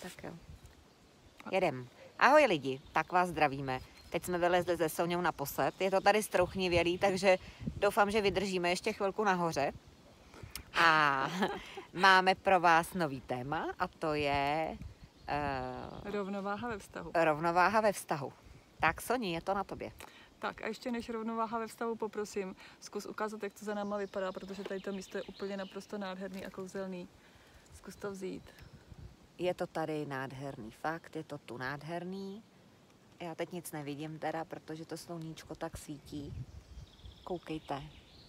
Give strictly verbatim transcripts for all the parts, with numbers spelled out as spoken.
Tak jo. Jedem. Ahoj lidi, tak vás zdravíme. Teď jsme vylezli ze Soňou naposled. Je to tady strouchnivělý, takže doufám, že vydržíme ještě chvilku nahoře. A máme pro vás nový téma a to je... Uh, rovnováha ve vztahu. Rovnováha ve vztahu. Tak Soni, je to na tobě. Tak a ještě než rovnováha ve vztahu, poprosím, zkus ukázat, jak to za náma vypadá, protože tady to místo je úplně naprosto nádherný a kouzelný. Zkus to vzít. Je to tady nádherný, fakt, je to tu nádherný. Já teď nic nevidím teda, protože to sluníčko tak svítí. Koukejte.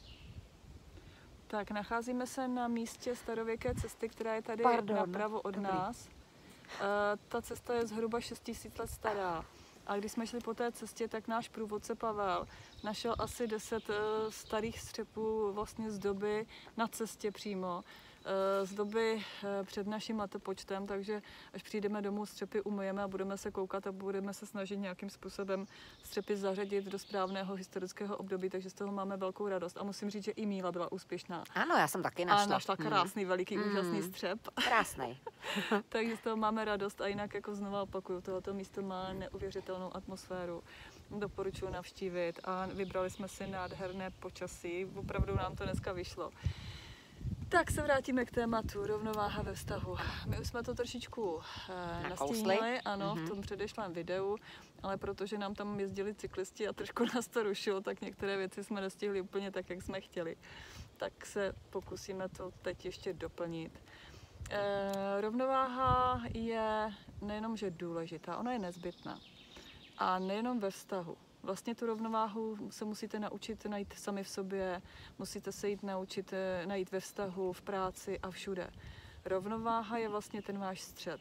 Tak, nacházíme se na místě starověké cesty, která je tady Pardon, napravo od dobrý. nás. Uh, ta cesta je zhruba šest tisíc let stará. A když jsme šli po té cestě, tak náš průvodce Pavel našel asi deset uh, starých střepů vlastně z doby na cestě přímo. Uh, z doby uh, před naším letopočtem, takže až přijdeme domů, střepy umyjeme a budeme se koukat a budeme se snažit nějakým způsobem střepy zařadit do správného historického období, takže z toho máme velkou radost. A musím říct, že i Míla byla úspěšná. Ano, já jsem taky našla. A našla krásný, mm. veliký, mm. úžasný střep. Krásný. Takže z toho máme radost a jinak jako znova opakuju, tohoto místo má neuvěřitelnou atmosféru. Doporučuji navštívit a vybrali jsme si nádherné počasí, opravdu nám to dneska vyšlo. Tak se vrátíme k tématu rovnováha ve vztahu. My už jsme to trošičku eh, nastínili, ano, mm-hmm. v tom předešlém videu, ale protože nám tam jezdili cyklisti a trošku nás to rušilo, tak některé věci jsme nestihli úplně tak, jak jsme chtěli. Tak se pokusíme to teď ještě doplnit. Eh, rovnováha je nejenom, že důležitá, ona je nezbytná. A nejenom ve vztahu. Vlastně tu rovnováhu se musíte naučit najít sami v sobě, musíte se jít naučit najít ve vztahu, v práci a všude. Rovnováha je vlastně ten váš střed.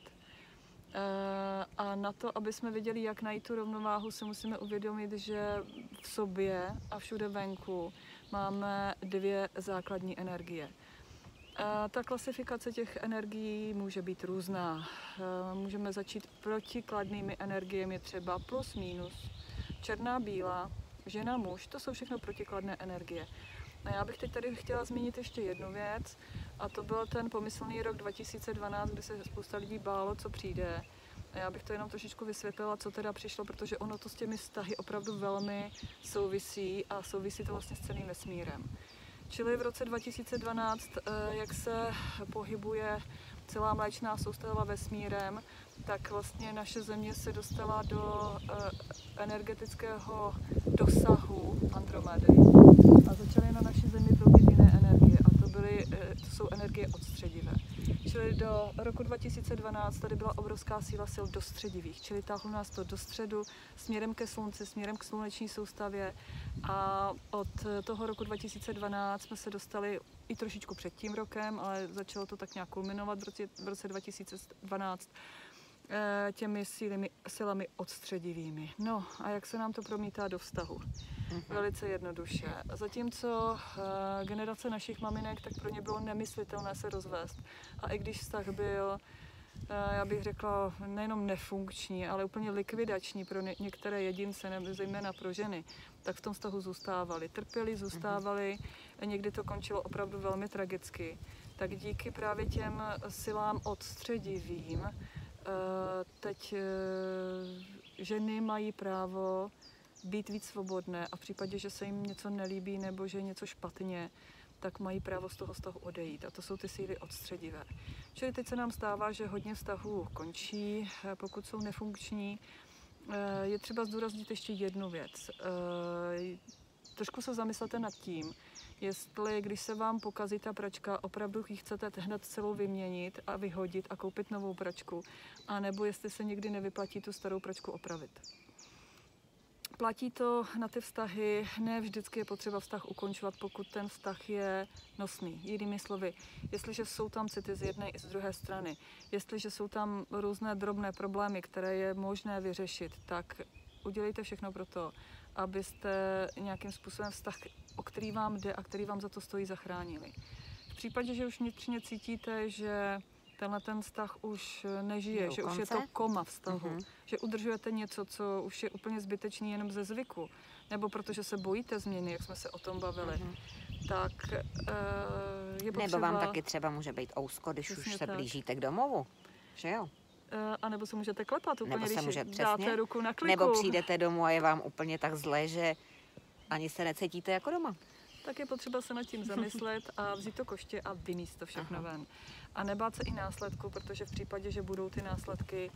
A na to, aby jsme věděli, jak najít tu rovnováhu, se musíme uvědomit, že v sobě a všude venku máme dvě základní energie. Ta klasifikace těch energií může být různá. Můžeme začít protikladnými energiemi, třeba plus, minus, černá, bílá, žena, muž, to jsou všechno protikladné energie. A já bych teď tady chtěla zmínit ještě jednu věc, a to byl ten pomyslný rok dva tisíce dvanáct, kdy se spousta lidí bálo, co přijde. A já bych to jenom trošičku vysvětlila, co teda přišlo, protože ono to s těmi vztahy opravdu velmi souvisí a souvisí to vlastně s celým vesmírem. Čili v roce dva tisíce dvanáct, jak se pohybuje celá mléčná soustava vesmírem, tak vlastně naše Země se dostala do energetického dosahu Andromedy a začaly na naší Zemi proudit jiné energie a to, byly, to jsou energie odstředivé. Čili do roku dva tisíce dvanáct tady byla obrovská síla sil dostředivých, čili táhlo nás to do středu, směrem ke Slunci, směrem k sluneční soustavě a od toho roku dva tisíce dvanáct jsme se dostali i trošičku před tím rokem, ale začalo to tak nějak kulminovat v roce, v roce dva tisíce dvanáct těmi sílami, silami odstředivými. No a jak se nám to promítá do vztahu? Mm-hmm. Velice jednoduše. Zatímco uh, generace našich maminek, tak pro ně bylo nemyslitelné se rozvést. A i když vztah byl, uh, já bych řekla, nejenom nefunkční, ale úplně likvidační pro ně, některé jedince, nebo zejména pro ženy, tak v tom vztahu zůstávali. Trpěli, zůstávali, mm-hmm. někdy to končilo opravdu velmi tragicky. Tak díky právě těm silám odstředivým teď ženy mají právo být víc svobodné a v případě, že se jim něco nelíbí nebo že je něco špatně, tak mají právo z toho vztahu odejít. A to jsou ty síly odstředivé. Čili teď se nám stává, že hodně vztahů končí, pokud jsou nefunkční. Je třeba zdůraznit ještě jednu věc. Trošku se zamyslete nad tím, jestli, když se vám pokazí ta pračka, opravdu ji chcete hned celou vyměnit a vyhodit a koupit novou pračku, anebo jestli se nikdy nevyplatí tu starou pračku opravit. Platí to na ty vztahy, ne vždycky je potřeba vztah ukončovat, pokud ten vztah je nosný. Jinými slovy, jestliže jsou tam city z jedné i z druhé strany, jestliže jsou tam různé drobné problémy, které je možné vyřešit, tak udělejte všechno pro to, abyste nějakým způsobem vztah, o který vám jde a který vám za to stojí, zachránili. V případě, že už vnitřně cítíte, že tenhle ten vztah už nežije, že už je to koma vztahu, mm-hmm. že udržujete něco, co už je úplně zbytečný jenom ze zvyku, nebo protože se bojíte změny, jak jsme se o tom bavili, mm-hmm. tak uh, je potřeba... Nebo vám taky třeba může být ousko, když už se tak. blížíte k domovu, že jo? A nebo se můžete klepat úplně, Nebo se když může, dáte přesně. ruku na kliku. Nebo přijdete domů a je vám úplně tak zle, že ani se necítíte jako doma. Tak je potřeba se nad tím zamyslet a vzít to koště a vymíst to všechno Aha. ven. A nebát se i následku, protože v případě, že budou ty následky,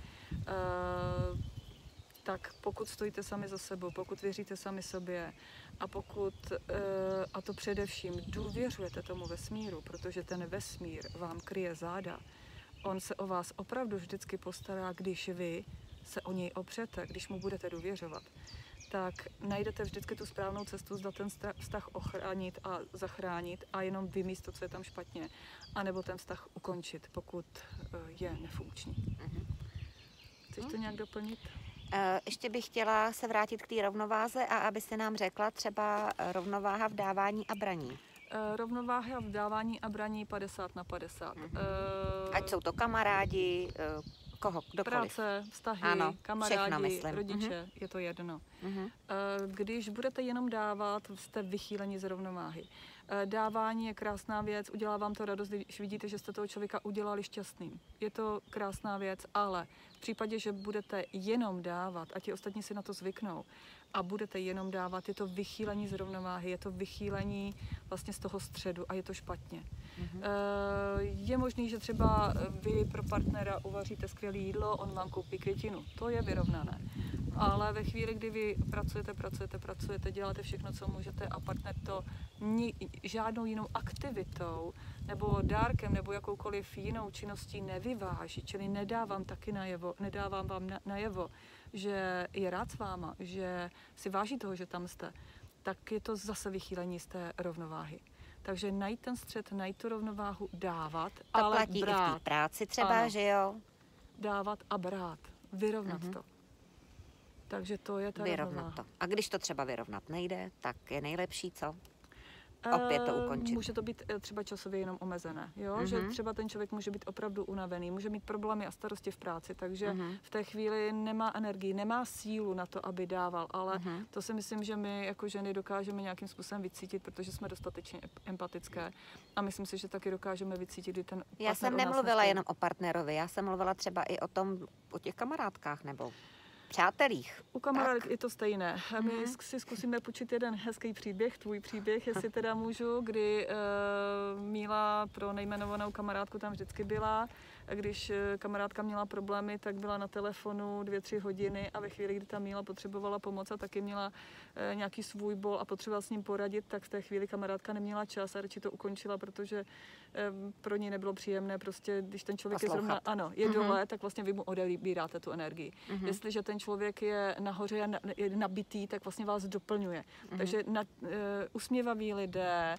uh, tak pokud stojíte sami za sebou, pokud věříte sami sobě a pokud, uh, a to především, důvěřujete tomu vesmíru, protože ten vesmír vám kryje záda, on se o vás opravdu vždycky postará, když vy se o něj opřete, když mu budete důvěřovat, tak najdete vždycky tu správnou cestu, zda ten vztah ochránit a zachránit a jenom vymíst to, co je tam špatně, anebo ten vztah ukončit, pokud je nefunkční. Mm-hmm. Chceš to nějak doplnit? Ještě bych chtěla se vrátit k té rovnováze a aby se nám řekla třeba rovnováha v dávání a braní. Rovnováha v dávání a braní padesát na padesát. Mm-hmm. Ať jsou to kamarádi, koho, kdokoliv. Práce, vztahy, ano, kamarádi, rodiče, mm-hmm. je to jedno. Mm-hmm. Když budete jenom dávat, jste vychýleni z rovnováhy. Dávání je krásná věc, udělá vám to radost, když vidíte, že jste toho člověka udělali šťastným. Je to krásná věc, ale v případě, že budete jenom dávat a ti ostatní si na to zvyknou a budete jenom dávat, je to vychýlení z rovnováhy, je to vychýlení vlastně z toho středu a je to špatně. Mm-hmm. Je možný, že třeba vy pro partnera uvaříte skvělé jídlo, on vám koupí květinu. To je vyrovnané. Ale ve chvíli, kdy vy pracujete, pracujete, pracujete, děláte všechno, co můžete a partner to ni, žádnou jinou aktivitou nebo dárkem nebo jakoukoliv jinou činností nevyváží, čili nedávám taky najevo, nedávám vám na, najevo, že je rád s váma, že si váží toho, že tam jste, tak je to zase vychýlení z té rovnováhy. Takže najít ten střed, najít tu rovnováhu, dávat, to ale platí brát. i v té práci třeba, ano, že jo? Dávat a brát, vyrovnat mm-hmm. to. Takže to je ta vyrovnat rovnováha. to. A když to třeba vyrovnat nejde, tak je nejlepší co? Opět to ukončit. Může to být třeba časově jenom omezené, jo? Mm-hmm. Že třeba ten člověk může být opravdu unavený, může mít problémy a starosti v práci, takže mm-hmm. v té chvíli nemá energii, nemá sílu na to, aby dával, ale mm-hmm. to si myslím, že my jako ženy dokážeme nějakým způsobem vycítit, protože jsme dostatečně empatické a myslím si, že taky dokážeme vycítit, kdy ten partner. Já jsem nemluvila jenom o partnerovi, já jsem mluvila třeba i o tom, o těch kamarádkách nebo přátelích. U kamarádek je to stejné. My mm-hmm. si zkusíme počít jeden hezký příběh, tvůj příběh, jestli teda můžu, kdy uh, Míla pro nejmenovanou kamarádku tam vždycky byla. Když kamarádka měla problémy, tak byla na telefonu dvě, tři hodiny a ve chvíli, kdy ta Míla potřebovala pomoc a taky měla e, nějaký svůj bol a potřebovala s ním poradit, tak v té chvíli kamarádka neměla čas a radši to ukončila, protože e, pro ní nebylo příjemné. Prostě, když ten člověk Poslouchat. je zrovna, ano, je mm-hmm. dole, tak vlastně vy mu odebíráte tu energii. Mm-hmm. Jestliže ten člověk je nahoře a na, je nabitý, tak vlastně vás doplňuje. Mm-hmm. Takže na, e, usměvaví lidé,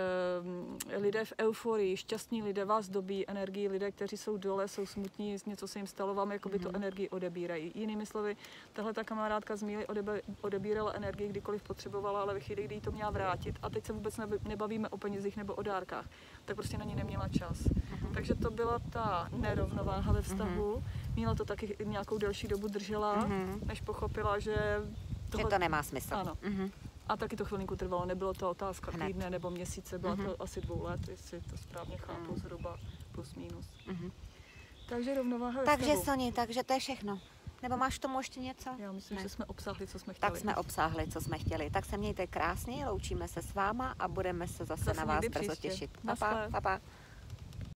e, lidé v euforii, šťastní lidé vás dobí energii, lidé, kteří jsou dole, jsou smutní, něco se jim stalo, vám jakoby mm-hmm. tu energii odebírají. Jinými slovy, tahle ta kamarádka z Míly odebírala energii, kdykoliv potřebovala, ale ve chvíli, kdy jí to měla vrátit, a teď se vůbec nebavíme o penězích nebo o dárkách, tak prostě na ní neměla čas. Mm-hmm. Takže to byla ta nerovnováha ve vztahu. Mm-hmm. Míla to taky nějakou delší dobu držela, mm-hmm. než pochopila, že tohle... že to nemá smysl. Ano. Mm-hmm. A taky to chvilinku trvalo, nebylo to otázka Hned. týdne nebo měsíce, byla mm-hmm. to asi dvou let, jestli to správně chápu, mm. zhruba plus minus. Mm-hmm. Takže rovnováha. Takže Soni, takže to je všechno. Nebo máš k tomu ještě něco? Já myslím, ne. že jsme obsáhli, co jsme chtěli. Tak jsme obsáhli, co jsme chtěli. Tak se mějte krásně, loučíme se s váma a budeme se zase, zase na vás brzo těšit. Pa, pa, pa, pa.